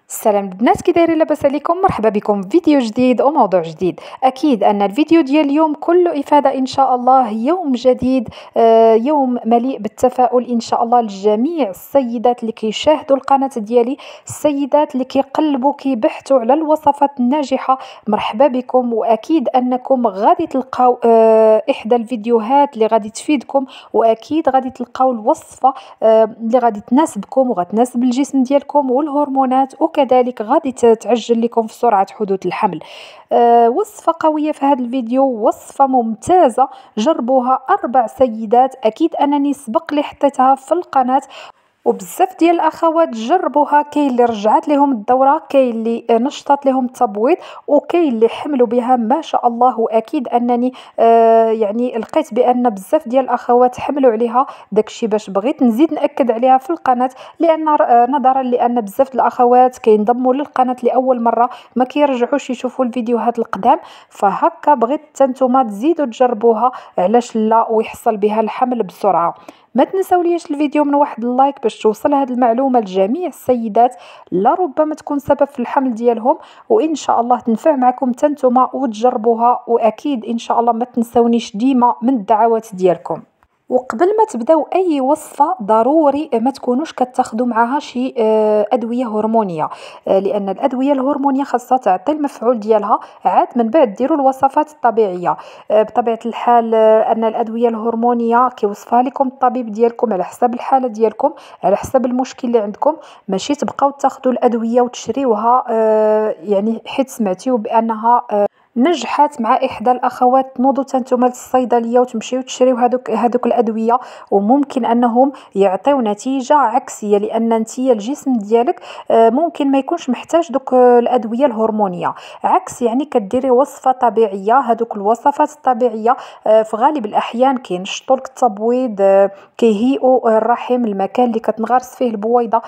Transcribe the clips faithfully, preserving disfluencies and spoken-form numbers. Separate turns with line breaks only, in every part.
السلام البنات، كي دايرين؟ لاباس عليكم؟ مرحبا بكم في فيديو جديد وموضوع جديد. اكيد ان الفيديو ديال اليوم كله افاده ان شاء الله. يوم جديد، آه، يوم مليء بالتفاؤل ان شاء الله لجميع السيدات اللي كيشاهدوا القناه ديالي، السيدات اللي كيقلبوا كيبحثوا على الوصفات الناجحه. مرحبا بكم، واكيد انكم غادي تلقاو آه، احدى الفيديوهات اللي غادي تفيدكم، واكيد غادي تلقاو الوصفه آه، اللي غادي تناسبكم وغتناسب الجسم ديالكم والهرمونات، وكذلك غادي تعجل لكم في سرعة حدوث الحمل. أه وصفة قوية في هذا الفيديو، وصفة ممتازة. جربوها أربع سيدات، أكيد أنني سبق لي حطيتها في القناة، وبزاف ديال الاخوات جربوها. كاين اللي رجعت لهم الدوره، كاين اللي نشطت لهم التبويض، وكاين اللي حملوا بها ما شاء الله. واكيد انني آه يعني لقيت بان بزاف ديال الاخوات حملوا عليها. داكشي باش بغيت نزيد ناكد عليها في القناه، لان آه نظرا لان بزاف الاخوات كينضموا للقناه لاول مره، ما كيرجعوش يشوفوا الفيديوهات القدام. فهكا بغيت نتوما تزيدوا تجربوها، علاش لا، ويحصل بها الحمل بسرعه. ما تنساوليش الفيديو من واحد اللايك باش توصل هذه المعلومه لجميع السيدات، لربما تكون سبب في الحمل ديالهم، وان شاء الله تنفع معكم تنتوما وتجربوها. واكيد ان شاء الله ما تنساونيش ديما من الدعوات ديالكم. وقبل ما تبداو اي وصفه ضروري ما تكونوش كتاخذوا معها شي آه، ادويه هرمونيه، آه، لان الادويه الهرمونيه خاصها تعطي المفعول ديالها، عاد من بعد ديروا الوصفات الطبيعيه. آه، بطبيعه الحال آه، ان الادويه الهرمونيه كيوصفها لكم الطبيب ديالكم على حسب الحاله ديالكم، على حسب المشكل اللي عندكم. ماشي تبقاو تاخذوا الادويه وتشريوها آه، يعني حيت سمعتيو بانها آه، نجحت مع احدى الاخوات. تنوضوا تنتوما للصيدليه وتمشيو تشريو هذوك هذوك الادويه، وممكن انهم يعطيو نتيجه عكسيه، لان انت الجسم ديالك آه، ممكن ما يكونش محتاج دوك آه، الادويه الهرمونيه. عكس يعني كديري وصفه طبيعيه، هذوك الوصفات الطبيعيه آه، في غالب الاحيان كينشطوا لك التبويض، آه، كيهيئوا الرحم، المكان اللي كتنغرس فيه البويضه،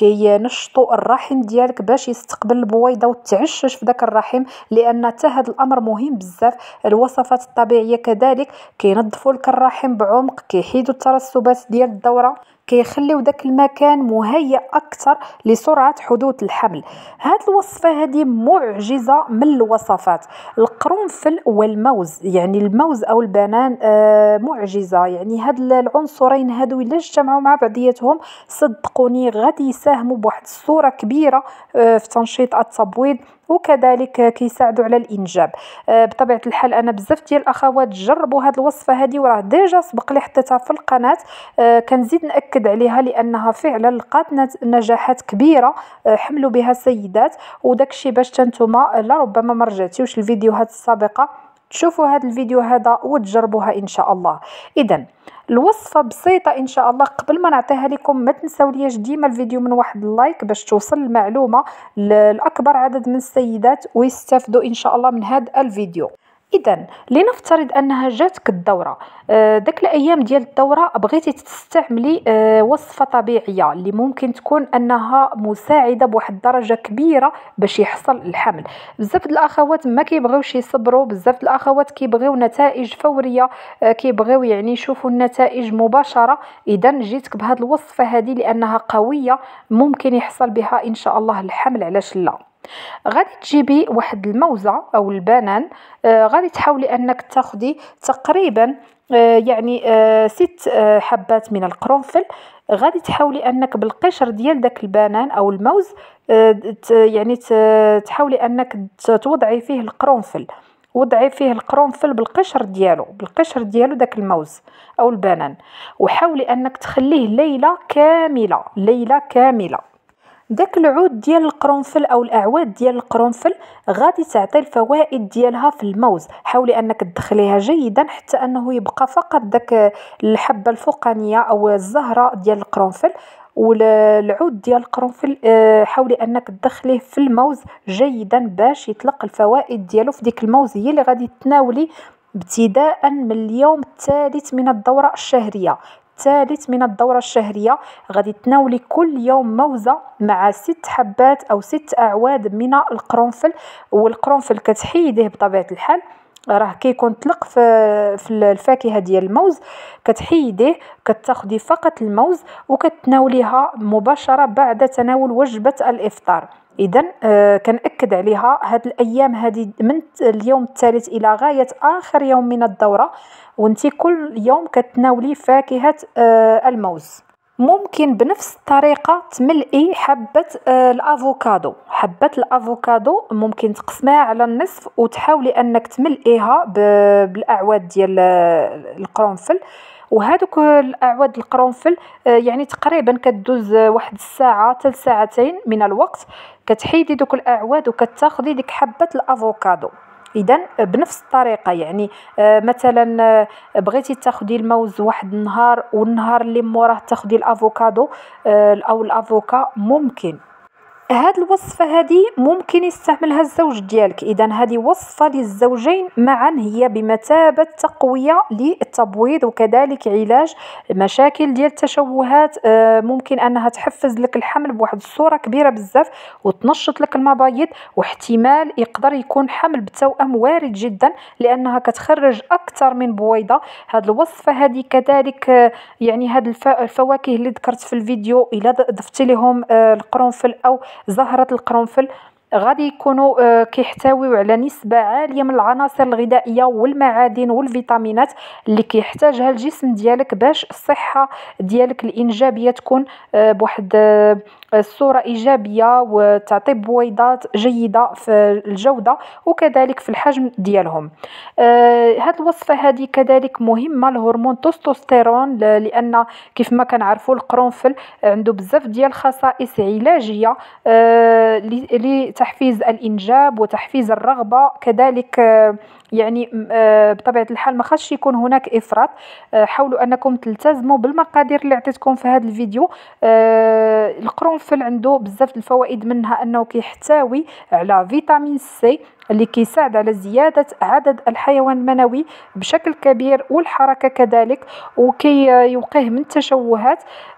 كينشطوا الرحم ديالك باش يستقبل البويضه وتعشش في ذاك الرحم، لان حتى هذا الامر مهم بزاف. الوصفات الطبيعيه كذلك كينظفوا لك الرحم بعمق، كيحيدوا الترسبات ديال الدوره، كيخليو داك المكان مهيأ اكثر لسرعه حدوث الحمل. هاد الوصفه هذه معجزه من الوصفات. القرنفل والموز، يعني الموز او البنان آه معجزه. يعني هاد العنصرين هادو الا اجتمعوا مع بعضياتهم صدقوني غادي يساهموا بواحد الصوره كبيره آه في تنشيط التبويض، وكذلك كيساعدوا على الانجاب. آه، بطبيعه الحال انا بزاف ديال الاخوات جربوا هذه الوصفه هذه، وراه ديجا سبق لي حطيتها في القناه. آه، كنزيد ناكد عليها لانها فعلا لقات نجاحات كبيره، آه، حملوا بها سيدات. وداكشي باش تنتوما لربما ما رجعتيوش الفيديوهات السابقه تشوفوا هذا الفيديو هذا وتجربوها ان شاء الله. اذا الوصفه بسيطه ان شاء الله. قبل ما نعطيها لكم ما تنساوليش ديما الفيديو من واحد اللايك باش توصل المعلومه لاكبر عدد من السيدات ويستافدوا ان شاء الله من هذا الفيديو. اذا لنفترض انها جاتك الدوره، آه، داك الايام ديال الدوره بغيتي تستعملي آه، وصفه طبيعيه اللي ممكن تكون انها مساعده بواحد الدرجه كبيره باش يحصل الحمل. بزاف الاخوات ما كيبغيوش يصبروا، بزاف الاخوات كيبغيو نتائج فوريه، آه، كيبغيو يعني يشوفوا النتائج مباشره. اذا جيتك بهذه الوصفه هذه لانها قويه، ممكن يحصل بها ان شاء الله الحمل، علاش لا. غادي تجيبي واحد الموزه او البنان، آه غادي تحاولي انك تاخدي تقريبا آه يعني آه ست آه حبات من القرنفل. غادي تحاولي انك بالقشر ديال داك البنان او الموز آه يعني تحاولي انك توضعي فيه القرنفل، وضعي فيه القرنفل بالقشر ديالو، بالقشر ديالو داك الموز او البنان، وحاولي انك تخليه ليله كامله، ليله كامله. داك العود ديال القرنفل او الاعواد ديال القرنفل غادي تعطي الفوائد ديالها في الموز. حاولي انك تدخليها جيدا حتى انه يبقى فقط داك الحبه الفوقانيه او الزهره ديال القرنفل، والعود ديال القرنفل حاولي انك تدخليه في الموز جيدا باش يطلق الفوائد ديالو في ديك الموز. هي اللي غادي تناولي ابتداء من اليوم الثالث من الدوره الشهريه. الثالث من الدورة الشهرية غادي تناولي كل يوم موزة مع ست حبات أو ست أعواد من القرنفل. والقرنفل كتحيديه بطبيعة الحال، راه كيكون طلق في في الفاكهه ديال الموز، كتحيديه كتاخدي فقط الموز وكتناوليها مباشره بعد تناول وجبه الافطار. إذا آه كنأكد عليها هاد الأيام هذه من اليوم الثالث إلى غاية آخر يوم من الدورة، وانتي كل يوم كتناولي فاكهة آه الموز. ممكن بنفس الطريقة تملئي حبة آه الأفوكادو. حبة الأفوكادو ممكن تقسميها على النصف وتحاولي أنك تملئيها بالأعواد ديال القرنفل. وهذوك الأعواد القرنفل يعني تقريبا كدوز واحد الساعة حتى ساعتين من الوقت، كتحيدي دوك الأعواد وكتاخدي ديك حبة الأفوكادو. إذا بنفس الطريقة يعني مثلا بغيتي تاخدي الموز واحد النهار والنهار اللي موراه تاخدي الأفوكادو أو الأفوكا. ممكن هاد الوصفة هذه ممكن يستعملها الزوج ديالك. إذا هذه وصفة للزوجين معا، هي بمثابة تقوية للتبويض وكذلك علاج مشاكل ديال التشوهات. ممكن أنها تحفز لك الحمل بواحد الصورة كبيرة بزاف وتنشط لك المبايض، واحتمال يقدر يكون حمل بالتوأم وارد جدا لأنها كتخرج أكثر من بويضة. هاد الوصفة هذه كذلك يعني هاد الفواكه اللي ذكرت في الفيديو إلا ضفت لهم القرنفل أو زهرة القرنفل غادي يكونوا كيحتويوا على نسبة عالية من العناصر الغذائية والمعادن والفيتامينات اللي كيحتاجها الجسم ديالك باش الصحة ديالك الإنجابية تكون بواحد الصورة إيجابية وتعطي بويضات جيدة في الجودة وكذلك في الحجم ديالهم. هاد الوصفة هذه كذلك مهمة لهرمون التستوستيرون، لأن كيف ما كنعرفوا القرنفل عنده بزاف ديال الخصائص علاجية لتحفيز الإنجاب وتحفيز الرغبة. كذلك يعني بطبيعة الحال ما خاصش يكون هناك إفراط. حاولوا أنكم تلتزموا بالمقادير اللي عطيتكم في هذا الفيديو. القرنفل عنده بزاف الفوائد، منها أنه كيحتوي على فيتامين سي اللي كيساعد على زيادة عدد الحيوان المنوي بشكل كبير والحركة كذلك، وكي يوقيه من التشوهات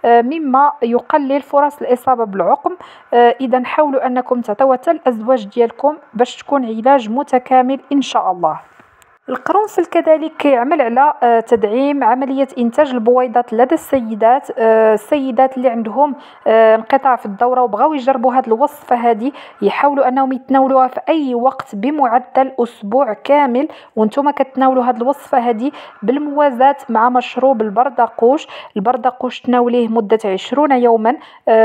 مما يقلل فرص الإصابة بالعقم. إذا حاولوا أنكم تعطيوها حتى الأزواج ديالكم باش تكون علاج متكامل إن شاء الله. القرنفل كذلك يعمل على تدعيم عملية إنتاج البويضات لدى السيدات. السيدات اللي عندهم انقطاع في الدورة وبغاو يجربوا هذه الوصفة هذه يحاولوا أنهم يتناولوها في أي وقت بمعدل أسبوع كامل، وانتم كتناولوا هذه الوصفة هذه بالموازاة مع مشروب البردقوش. البردقوش تناوليه مدة عشرين يوما،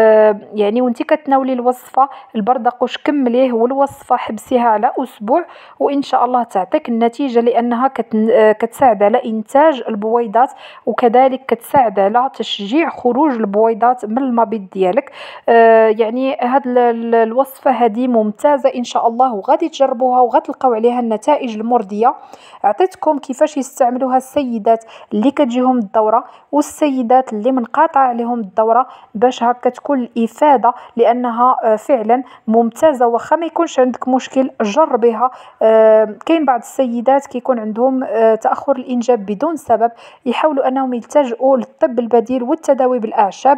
يعني وانت كتناولي الوصفة البردقوش كمليه والوصفة حبسيها على أسبوع وإن شاء الله تعطيك النتيجة، لأنها كتساعد على إنتاج البويضات وكذلك كتساعد على تشجيع خروج البويضات من المبيض ديالك. آه يعني هاد الوصفة هذه ممتازة إن شاء الله وغادي تجربوها وغتلقاو عليها النتائج المرضية. عطيتكم كيفاش يستعملوها السيدات اللي كتجيهم الدورة والسيدات اللي منقاطع عليهم الدورة باش هكا تكون الإفادة، لأنها فعلا ممتازة. وخا ما يكونش عندك مشكل جربيها. آه كاين بعض السيدات كيكون عندهم تأخر الإنجاب بدون سبب، يحاولوا أنهم يلتجئوا للطب البديل والتداوي بالأعشاب.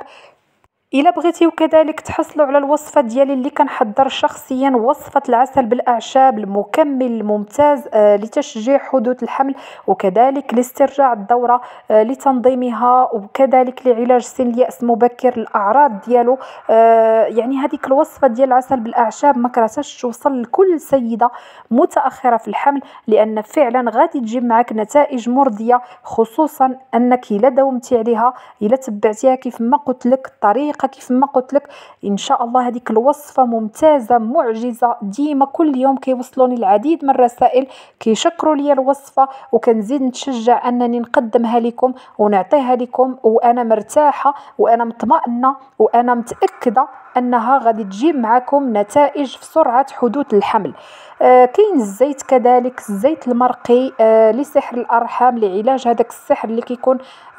إلا بغيتيو كذلك تحصلوا على الوصفة ديالي اللي كنحضر شخصيا، وصفة العسل بالأعشاب المكمل الممتاز آه لتشجيع حدوث الحمل وكذلك لاسترجاع الدورة آه لتنظيمها وكذلك لعلاج سن اليأس مبكر الأعراض ديالو. آه يعني هذيك الوصفة ديال العسل بالأعشاب ما كرهتش توصل لكل سيدة متأخرة في الحمل، لأن فعلا غادي تجيب معك نتائج مرضية، خصوصا أنك إلا داومتي عليها إلا تبعتيها كيف ما قلت لك الطريقة كيف ما قلت لك ان شاء الله هذيك الوصفه ممتازه معجزه. ديما كل يوم كيوصلوني العديد من الرسائل كيشكروا لي الوصفه، وكنزيد نتشجع انني نقدمها لكم ونعطيها لكم وانا مرتاحه وانا مطمئنه وانا متاكده انها غادي تجيب معكم نتائج في سرعه حدوث الحمل. آه كاين الزيت كذلك، الزيت المرقي آه لسحر الارحام، لعلاج هذاك السحر اللي كيكون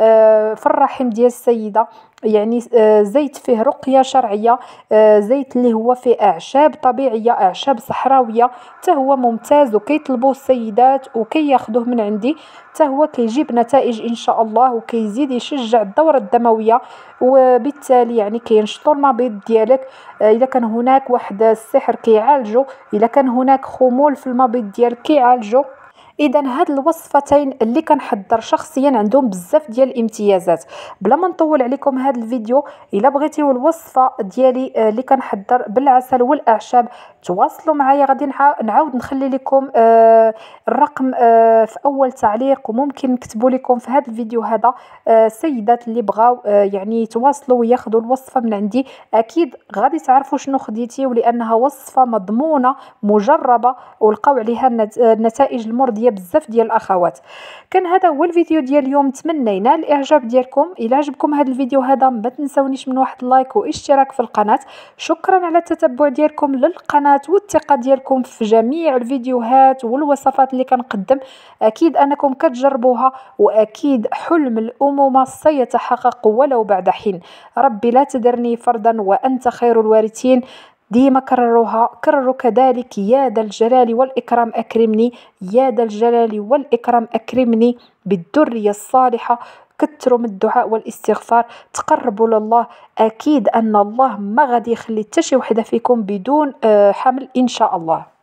آه في الرحم ديال السيده. يعني آه زيت فيه رقيه شرعيه، آه زيت اللي هو فيه اعشاب طبيعيه، اعشاب صحراويه، حتى هو ممتاز وكيطلبوه السيدات وكياخذوه من عندي، حتى هو كيجيب نتائج ان شاء الله وكيزيد يشجع الدوره الدمويه، وبالتالي يعني كينشطوا المبيض ديالك. آه اذا كان هناك واحد السحر كيعالجو، اذا كان هناك خمول في المبيض ديالك كيعالجو. اذا هاد الوصفتين اللي كنحضر شخصيا عندهم بزاف ديال الامتيازات. بلا ما نطول عليكم هاد الفيديو، الا بغيتيو الوصفه ديالي آه، اللي كنحضر بالعسل والاعشاب، تواصلوا معايا. غادي نع- نعاود نخلي لكم آه، الرقم آه، في اول تعليق، وممكن نكتبوا لكم في هذا الفيديو هذا آه، السيدات اللي بغاو آه، يعني يتواصلوا وياخذوا الوصفه من عندي. اكيد غادي تعرفوا شنو خديتي، ولانها وصفه مضمونه مجربه ولقاو عليها النت- النتائج المرضيه بزاف ديال الاخوات. كان هذا هو الفيديو ديال اليوم، نتمنى ينال الاعجاب ديالكم. الى عجبكم هذا الفيديو هذا ما تنسونيش من واحد لايك واشتراك في القناه. شكرا على التتبع ديالكم للقناه والثقه ديالكم في جميع الفيديوهات والوصفات اللي كنقدم. اكيد انكم كتجربوها، واكيد حلم الامومه سيتحقق ولو بعد حين. ربي لا تذرني فردا وانت خير الوارثين. ديما كرروها، كرروا كذلك: يا ذا الجلال والإكرام أكرمني، يا ذا الجلال والإكرام أكرمني بالذرية الصالحة. كثروا من الدعاء والاستغفار، تقربوا لله. أكيد أن الله ما غادي يخلي حتى شي وحدة فيكم بدون آه، حمل إن شاء الله.